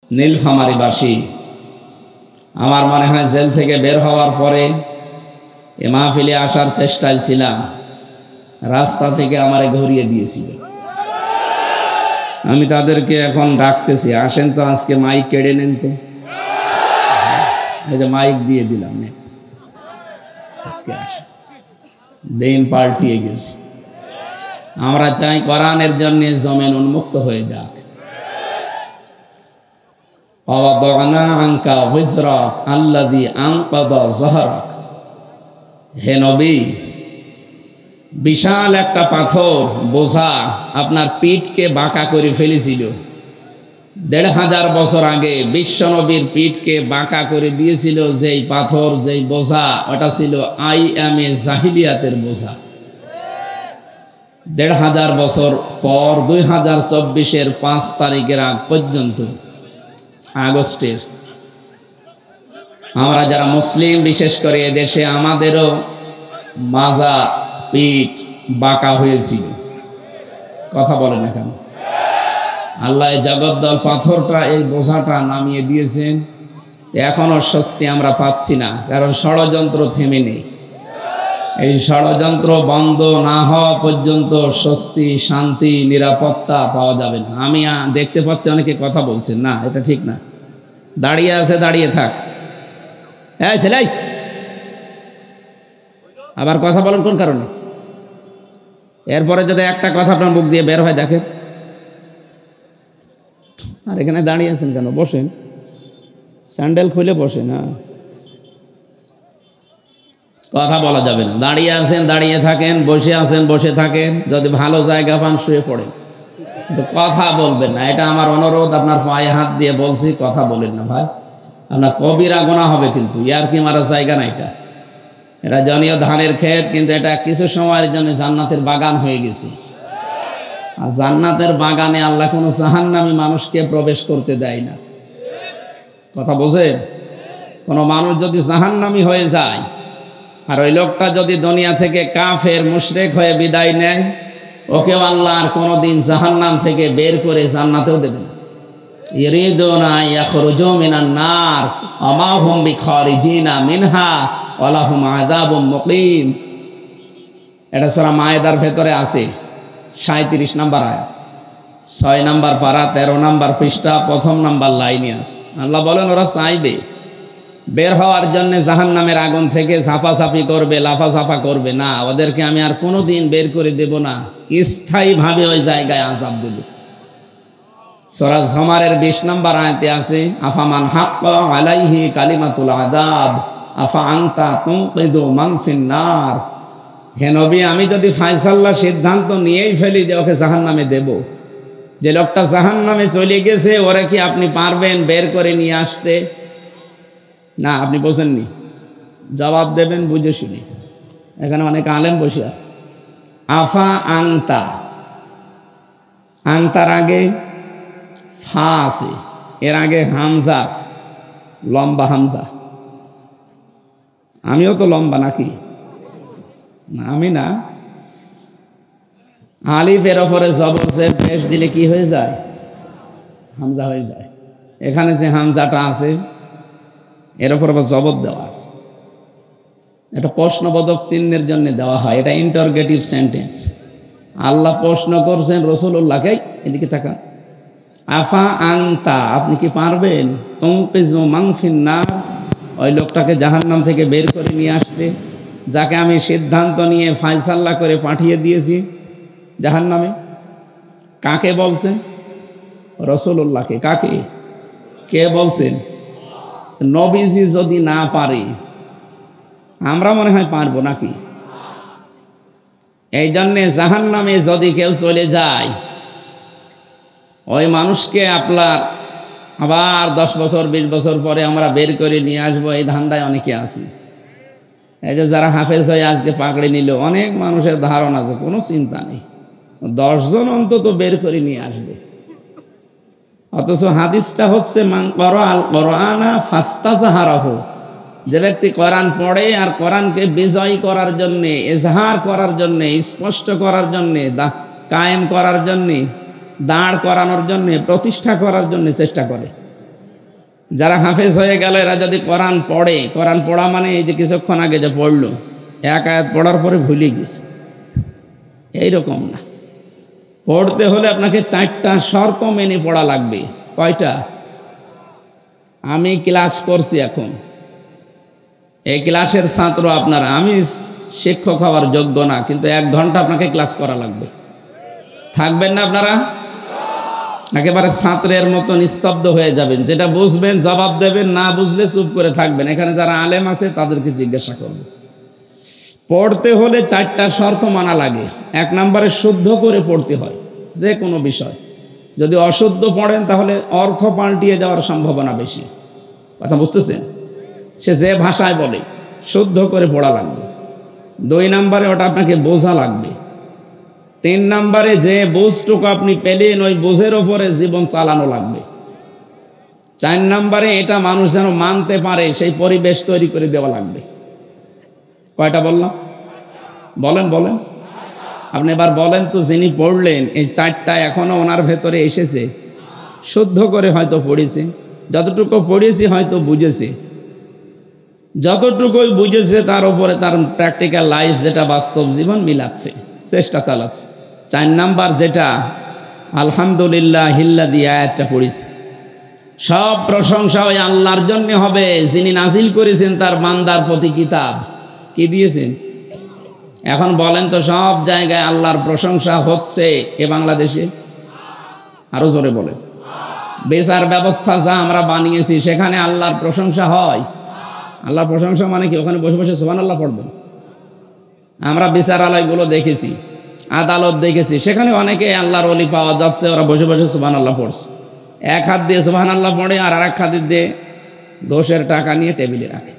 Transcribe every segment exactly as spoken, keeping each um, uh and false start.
নীলফামারীবাসী আমার মনে হয় জেল থেকে বের হওয়ার পরে এ মাহফিলে আসার চেষ্টায় ছিলাম, রাস্তা থেকে আমারে ঘুরিয়ে দিয়েছিল। আমি তাদেরকে এখন ডাকতেছি, আসেন তো আজকে মাইক কেড়ে নেন তো। এই যে মাইক দিয়ে দিলাম, আজকে আসেন। দিন পাল্টিয়ে গেছে। আমরা চাই কোরআনের জন্য জমিন উন্মুক্ত হয়ে যাক। হে নবী, বিশাল একটা পাথর বোঝা আপনার পিঠকে বাঁকা করে ফেলেছিল। দেড় হাজার বছর আগে বিশ্ব নবীর পিঠকে বাঁকা করে দিয়েছিল যেই পাথর, যেই বোঝা, ওটা ছিল আই এম এ জাহিলিয়াতের বোঝা। দেড় হাজার বছর পর দুই হাজার চব্বিশের পাঁচ তারিখের আগ পর্যন্ত, আগস্টের, আমরা যারা মুসলিম, বিশেষ করে এদেশে আমাদেরও মাজা পিঠ বাঁকা হয়েছিল। কথা বলেন না কেন? আল্লাহ জগদ্দল পাথরটা, এই বোঝাটা নামিয়ে দিয়েছেন। এখনো স্বস্তি আমরা পাচ্ছি না, কারণ ষড়যন্ত্র থেমে নেই। এই ষড়যন্ত্র বন্ধ না হওয়া পর্যন্ত স্বস্তি, শান্তি, নিরাপত্তা পাওয়া যাবে না। আমি দেখতে পাচ্ছি অনেকে কথা বলছেন, না এটা ঠিক না। দাঁড়িয়ে আছে, দাঁড়িয়ে থাক। হ্যাঁ ছেলে, আবার কথা বলেন কোন কারণে? এরপরে যদি একটা কথা আপনার মুখ দিয়ে বের হয় দেখেন। আর এখানে দাঁড়িয়ে আছেন কেন? বসেন, স্যান্ডেল খুলে বসেন। হ্যাঁ, কথা বলা যাবে না। দাঁড়িয়ে আছেন, দাঁড়িয়ে থাকেন। বসে আছেন, বসে থাকেন। যদি ভালো জায়গা পান শুয়ে পড়েন, কিন্তু কথা বলবেন না। এটা আমার অনুরোধ, আপনার পায়ে হাত দিয়ে বলছি, কথা বলেন না ভাই। আপনার কবিরা গোনা হবে কিন্তু। ইয়ার কি মারা জায়গা না এটা। এটা জনীয় ধানের ক্ষেত, কিন্তু এটা কিছু সময়ের জন্য জান্নাতের বাগান হয়ে গেছে। আর জান্নাতের বাগানে আল্লাহ কোনো জাহান্নামী মানুষকে প্রবেশ করতে দেয় না। কথা বোঝেন? কোনো মানুষ যদি জাহান্নামী হয়ে যায়, আর ওই লোকটা যদি দুনিয়া থেকে কাফের মুশরিক হয়ে বিদায় নেয়, ওকেও আল্লাহ আর কোনোদিন জাহান্নাম থেকে বের করে জান্নাতেও দেবে না। ইরিদুনা ইয়াখরুজু মিনান নার ওয়া মা হুম বিখারিজিনা মিনহা ওয়া লাহুম আযাবুম মুকিম। এটা সূরা মায়েদার ভেতরে আছে, সাঁইত্রিশ নম্বর আয়াত, ছয় নম্বর পারা, তেরো নম্বর পৃষ্ঠা, প্রথম নম্বর লাইনে আছে। আল্লাহ বলেন ওরা চাইবে বের হওয়ার জন্য জাহান্নামের আগুন থেকে ঝাপাঝাপি করবে, লাফাঝাপা করবে না, ওদেরকে আমি আর কোনোদিন বের করে দেব না, স্থায়ীভাবে ওই জায়গায় আযাব দেব। সূরা জুমারের বিশ নম্বর আয়াতে আছে, আফামান হাক্কা আলাইহি কালিমাতুল আযাব আফা আনতা তুনকিযু মান ফিন নার। হে নবী, আমি যদি ফায়সাল্লা সিদ্ধান্ত নিয়েই ফেলি যে ওকে জাহান্নামে দেব, যে লোকটা জাহান্নামে চলে গেছে, ওরা কি আপনি পারবেন বের করে নিয়ে আসতে? না, আপনি বোঝেননি। জবাব দেবেন বুঝে শুনি। এখানে অনেক আলেম বসে আছে। আফা আনতা, আনতার আগে ফা আছে, এর আগে হামজা আছে, লম্বা হামজা। আমিও তো লম্বা নাকি? না, আমি না। আলিফের ওপরে জবরের পেশ দিলে কি হয়ে যায়? হামজা হয়ে যায়। এখানে যে হামজাটা আছে, এর ওপর আবার জবর দেওয়া আছে। এটা প্রশ্নবোধক চিহ্নের জন্য দেওয়া হয়। এটা ইন্টারগেটিভ সেন্টেন্স। আল্লাহ প্রশ্ন করছেন রাসূলুল্লাহকে, এদিকে তাকান, আফা আনতা, আপনি কি পারবেন তুনকিযু মান ফিন নার, ওই লোকটাকে জাহান্নাম থেকে বের করে নিয়ে আসতে, যাকে আমি সিদ্ধান্ত নিয়ে ফায়সাল্লা করে পাঠিয়ে দিয়েছি জাহান্নামে? কাকে বলছেন? রাসূলুল্লাহকে। কাকে? কে বলছেন? নবীজি যদি না পারে, আমরা মনে হয় পারবো নাকি? এই জন্যে জাহান্নামে যদি কেউ চলে যায়, ওই মানুষকে আপনার আবার দশ বছর বিশ বছর পরে আমরা বের করে নিয়ে আসবো, এই ধান্দায় অনেকে আছি। এই যে যারা হাফেজ হয়ে আজকে পাকড়ে নিল, অনেক মানুষের ধারণা আছে, কোনো চিন্তা নেই, দশজন অন্তত বের করে নিয়ে আসবে। অথচ হাদিসটা হচ্ছে মান ক্বারাআল কুরআনা ফাস্তাযহারাহু, যে ব্যক্তি কোরআন পড়ে আর কোরআনকে বিজয় করার জন্যে, এজহার করার জন্যে, স্পষ্ট করার জন্যে, কায়েম করার জন্যে, দাঁড় করানোর জন্যে, প্রতিষ্ঠা করার জন্যে চেষ্টা করে, যারা হাফেজ হয়ে গেল এরা যদি কোরআন পড়ে, কোরআন পড়া মানে এই যে কিছুক্ষণ আগে যে পড়লো এক আয়াত পড়ার পরে ভুলে গেছে, এইরকম না। পড়তে হলে আপনাকে চারটা শর্ত মেনে পড়া লাগবে। কয়টা? আমি ক্লাস করছি এখন, এই ক্লাসের ছাত্র আপনারা, আমি শিক্ষক হওয়ার যোগ্য না, কিন্তু এক ঘন্টা আপনাকে ক্লাস করা লাগবে। থাকবেন না আপনারা? একেবারে ছাত্রের মতো নিস্তব্ধ হয়ে যাবেন, যেটা বুঝবেন জবাব দেবেন, না বুঝলে চুপ করে থাকবেন। এখানে যারা আলেম আছে তাদেরকে জিজ্ঞাসা করবেন। পড়তে হলে চারটা শর্ত মানা লাগে। এক নম্বরে শুদ্ধ করে পড়তে হয় যে কোনো বিষয়। যদি অশুদ্ধ পড়েন তাহলে অর্থ পাল্টিয়ে যাওয়ার সম্ভাবনা বেশি। কথা বুঝতেছেন? সে যে ভাষায় বলে শুদ্ধ করে পড়া লাগবে। দুই নম্বরে ওটা আপনাকে বোঝা লাগবে। তিন নম্বরে যে বুঝটুকু আপনি পেলেন ওই বুঝের ওপরে জীবন চালানো লাগবে। চার নম্বরে এটা মানুষ যেন মানতে পারে সেই পরিবেশ তৈরি করে দেওয়া লাগবে। কয়টা বললাম? বলেন বলেন আপনি এবার বলেন তো, যিনি পড়লেন এই চারটা এখনো ওনার ভেতরে এসেছে? শুদ্ধ করে হয়তো পড়েছে, যতটুকু পড়েছি হয়তো বুঝেছে, যতটুকুই বুঝেছে তার উপরে তার প্র্যাকটিক্যাল লাইফ যেটা বাস্তব জীবন মিলাচ্ছে, চেষ্টা চালাচ্ছে। চার নাম্বার যেটা আলহামদুলিল্লাহ হিল্লাদি আয়াতটা পড়েছে, সব প্রশংসা ওই আল্লাহর জন্য হবে যিনি নাজিল করেছেন তার বান্দার প্রতি কিতাব। কি দিয়েছেন? এখন বলেন তো, সব জায়গায় আল্লাহর প্রশংসা হচ্ছে এ বাংলাদেশে? আরো জোরে বলেন। বিচার ব্যবস্থা যা আমরা বানিয়েছি সেখানে আল্লাহর প্রশংসা হয়? আল্লাহর প্রশংসা মানে কি ওখানে বসে বসে সুবহানাল্লাহ পড়বেন? আমরা বিচারালয়গুলো দেখেছি, আদালত দেখেছি, সেখানে অনেকে আল্লাহর ওলি পাওয়া যাচ্ছে, ওরা বসে বসে সুবহানাল্লাহ পড়ছে। এক হাত দিয়ে সুবহানাল্লাহ পড়ে আর আর এক হাত দিয়ে দোষের টাকা নিয়ে টেবিলে রাখে।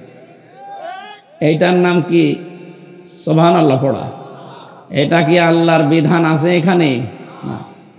এইটার নাম কি সুবহানাল্লাহ পড়া? এটা কি আল্লাহর বিধান আছে এখানে? না।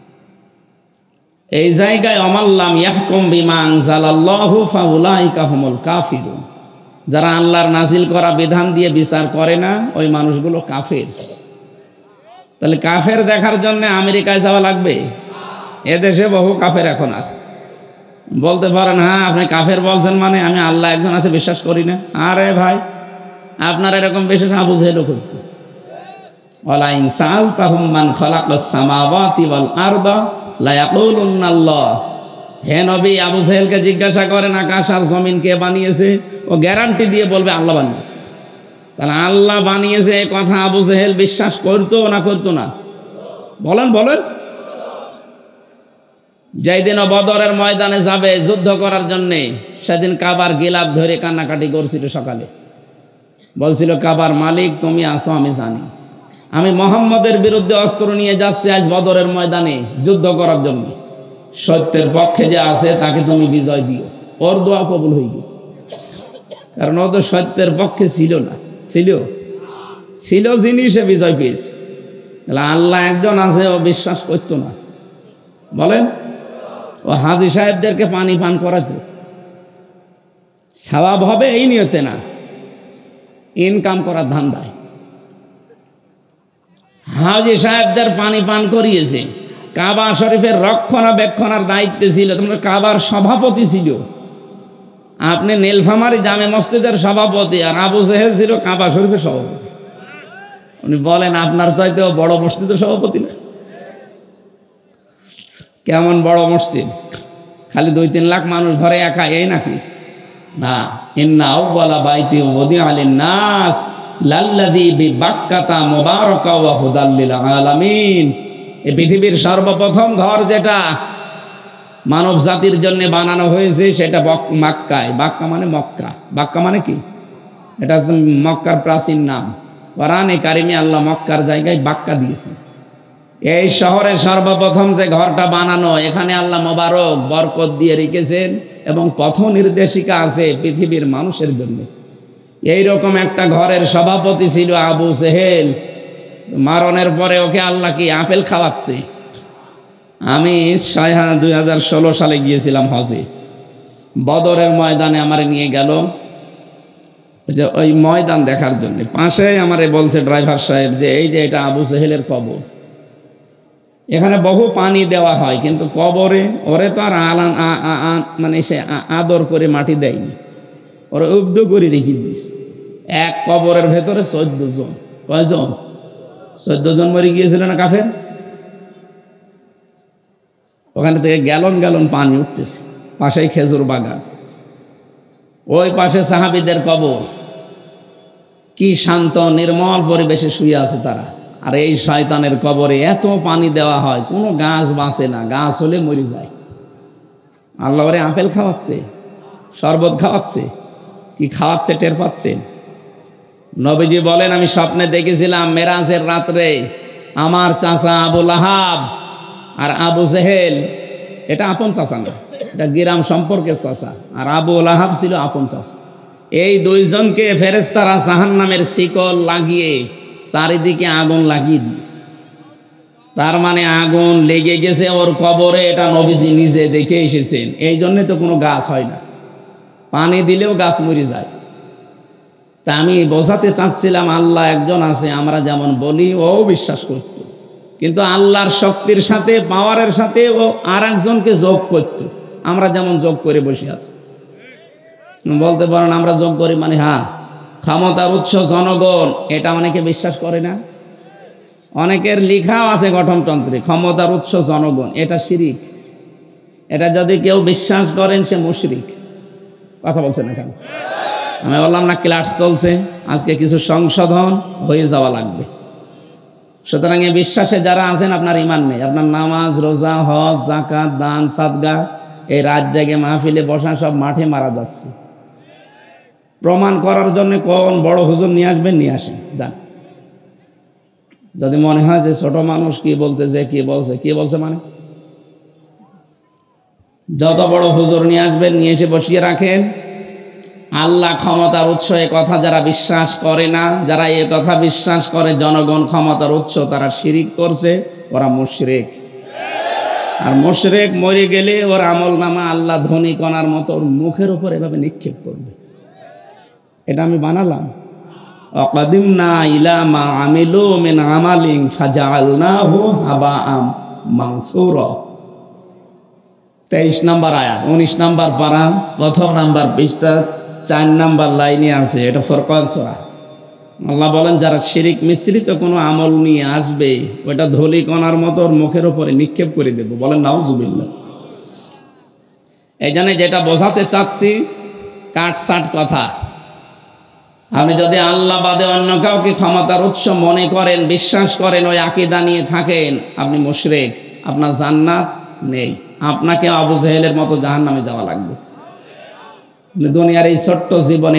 এই জায়গায় অমাল্লাম ইয়াহকুম বিমা আনজালাল্লাহু ফাউলাইকা হুমুল কাফিরুন, যারা আল্লাহর নাজিল করা বিধান দিয়ে বিচার করে না ওই মানুষগুলো কাফের। তাহলে কাফের দেখার জন্য আমেরিকায় যাওয়া লাগবে? এদেশে বহু কাফের এখন আছে। বলতে পারেন হ্যাঁ আপনি কাফের বলছেন মানে আমি আল্লাহ একজন আছে বিশ্বাস করি না। আরে ভাই, আপনার এরকম বিশেষ আবু জেহেল করতে ওয়ালা ইন সাআলতাহুম মান খালাকাস সামাওয়াতি ওয়াল আরদা লা ইয়াকুলুন্না আল্লাহ। হে নবী, আবু জেহেলকে জিজ্ঞাসা করেন আকাশ আর জমিন কে বানিয়েছে, ও গ্যারান্টি দিয়ে বলবে আল্লাহ বানিয়েছে। তাহলে আল্লাহ বানিয়েছে এ কথা আবু জেহেল বিশ্বাস করতো না করতো না? বলেন বলেন। যেই দিন বদরের ময়দানে যাবে যুদ্ধ করার জন্যে, সেদিন কাবার গিলাপ ধরে কান্নাকাটি করছিল। সকালে বলছিল কাবার মালিক তুমি আসো, আমি জানি আমি মোহাম্মদের বিরুদ্ধে অস্ত্র নিয়ে যাচ্ছি আজ বদরের ময়দানে যুদ্ধ করার জন্য। সত্যের পক্ষে যে আছে তাকে তুমি বিজয় দিও। ওর দোয়া কবুল হয়ে গেছে, কারণ ও তো সত্যের পক্ষে ছিল না। ছিল ছিল যিনি, সে বিজয় পেয়েছে। তাহলে আল্লাহ একজন আছে ও বিশ্বাস করতো না? বলেন। ও হাজী সাহেবদেরকে পানি পান করাতো, সওয়াব হবে এই নিয়তে না, ইনকাম করার ধান্দায়। হাজী সাহেবদের পানি পান করিয়েছে, কাবা শরীফের রক্ষণাবেক্ষণার দায়িত্বে ছিল, তোমরা কাবার সভাপতি ছিল। আপনি নীলফামারী জামে মসজিদের সভাপতি, আর আবু জেহেল ছিল কাবা শরীফের সভাপতি। উনি বলেন আপনার চাইতেও বড় মসজিদের সভাপতি না? কেমন বড় মসজিদ? খালি দুই তিন লাখ মানুষ ধরে একা, এই নাকি? না। ইন্না আউওয়ালা বাইতি উযিআ লিন-নাস লাল্লাযী বিবাক্কাতা মুবারাকা ওয়া হুদাল লিল আলামিন। এই পৃথিবীর সর্বপ্রথম ঘর যেটা মানব জাতির জন্য বানানো হয়েছে সেটা মক্কায়। বাক্কা মানে মক্কা। বাক্কা মানে কি? এটা মক্কার প্রাচীন নাম। কোরআনে কারিমে আল্লাহ মক্কার জায়গায় বাক্কা দিয়েছে। এই শহরে সর্বপ্রথম যে ঘরটা বানানো, এখানে আল্লাহ মোবারক বরকত দিয়ে রেখেছেন এবং পথ নির্দেশিকা আছে পৃথিবীর মানুষের জন্য। এইরকম একটা ঘরের সভাপতি ছিল আবু জেহেল। মারণের পরে ওকে আল্লাহ কি আপেল খাওয়াচ্ছে? আমি দুই হাজার ষোলো সালে গিয়েছিলাম হজে, বদরের ময়দানে আমারে নিয়ে গেল যে ওই ময়দান দেখার জন্য। পাশে আমারে বলছে ড্রাইভার সাহেব যে এই যে এটা আবু জেহেলের কবর। এখানে বহু পানি দেওয়া হয়, কিন্তু কবরে ওরে তো আর আলান মানে সে আদর করে মাটি দেয়নি, ওরা উব্দ করে রেখে দিয়েছে। এক কবরের ভেতরে চোদ্দ জন, কয়জন? চোদ্দ জন মরে গিয়েছিল না কাফের? ওখানে থেকে গ্যালন গ্যালন পানি উঠতেছে, পাশেই খেজুর বাগান, ওই পাশে সাহাবীদের কবর। কি শান্ত নির্মল পরিবেশে শুয়ে আছে তারা। আর এই শয়তানের কবরে এত পানি দেওয়া হয়, কোনো গাছ বাঁচে না, গাছ হলে মরে যায়। আল্লাহ ওরে আপেল খাওয়াচ্ছে, শরবত খাওয়াচ্ছে, কি খাওয়াচ্ছে টের পাচ্ছেন? নবীজি বলেন, আমি স্বপ্নে দেখেছিলাম মেরাজের রাত্রে আমার চাচা আবু লাহাব আর আবু জেহেল, এটা আপন চাচা না, এটা গিরাম সম্পর্কের চাচা, আর আবু লাহাব ছিল আপন চাচা। এই দুইজনকে ফেরেশতারা জাহান্নামের শিকল লাগিয়ে চারিদিকে আগুন লাগিয়ে দিয়েছে। তার মানে আগুন লেগে গেছে ওর কবরে, এটা নবীজি নিজে দেখে এসেছেন। এই জন্যে তো কোনো গাছ হয় না, পানি দিলেও গাছ মরে যায়। তা আমি বোঝাতে চাচ্ছিলাম, আল্লাহ একজন আছে, আমরা যেমন বলি ও বিশ্বাস করত, কিন্তু আল্লাহর শক্তির সাথে, পাওয়ারের সাথে ও আর একজনকে যোগ করত। আমরা যেমন যোগ করে বসে আছি। বলতে পারেন আমরা যোগ করি মানে, হ্যাঁ, ক্ষমতার উৎস জনগণ, এটা অনেকে বিশ্বাস করে না। অনেকের লেখাও আছে গঠনতন্ত্রে, ক্ষমতার উৎস জনগণ, এটা শিরিক। এটা যদি কেউ বিশ্বাস করেন সে মুশরিক। কথা বলছে না কেন? আমি বললাম না ক্লাস চলছে, আজকে কিছু সংশোধন হয়ে যাওয়া লাগবে। সুতরাং এই বিশ্বাসে যারা আছেন আপনার ইমান নেই, আপনার নামাজ, রোজা, হজ, যাকাত, দান, সাদগা, এই রাত জাগে মাহফিলে বসা সব মাঠে মারা যাচ্ছে। প্রমাণ করার জন্য কোন বড় হুজুর নিয়ে আসবেন, নিয়ে আসেন, যান। যদি মনে হয় যে ছোট মানুষ কি বলতেছে, কি বলছে, কি বলছে মানে, যত বড় হুজুর নিয়ে আসবেন, নিয়ে এসে বসিয়ে রাখেন। আল্লাহ ক্ষমতার উৎস, এ কথা যারা বিশ্বাস করে না, যারা এ কথা বিশ্বাস করে জনগণ ক্ষমতার উৎস, তারা শিরিক করছে, ওরা মুশরিক। আর মুশরিক মরে গেলে ওর আমল নামা আল্লাহ ধনী কণার মতো ওর মুখের উপর এভাবে নিক্ষেপ করবে। এটা আমি বানালাম। অকাদিমনা ইলা মা আমিলু মিন আমালিন ফাজআলনাহু হাবাআম মানসুরা। তেইশ নম্বর আয়াত, উনিশ নম্বর পারা, প্রথম নাম্বার পৃষ্ঠা, চার নাম্বার লাইনে আছে। এটা ফুরকান সূরা। আল্লাহ বলেন, যারা শিরিক মিশ্রিত কোনো আমল নিয়ে আসবে, ওটা ধলি কণার মতো ওর মুখের উপরে নিক্ষেপ করে দেব। বলেন নাউজুবিল্লাহ। এই জন্য যেটা বোঝাতে চাচ্ছি, কাটসাট কথা। আপনি যদি আল্লাহ বাদে অন্য কাউকে ক্ষমতার উৎস মনে করেন, বিশ্বাস করেন, ওই আকীদা নিয়ে থাকেন, আপনি মুশরিক, আপনার জান্নাত নেই। আপনাকে আবু জেহেলের মতো জাহান্নামে যাওয়া লাগবে। দুনিয়ার এই ছোট্ট জীবনে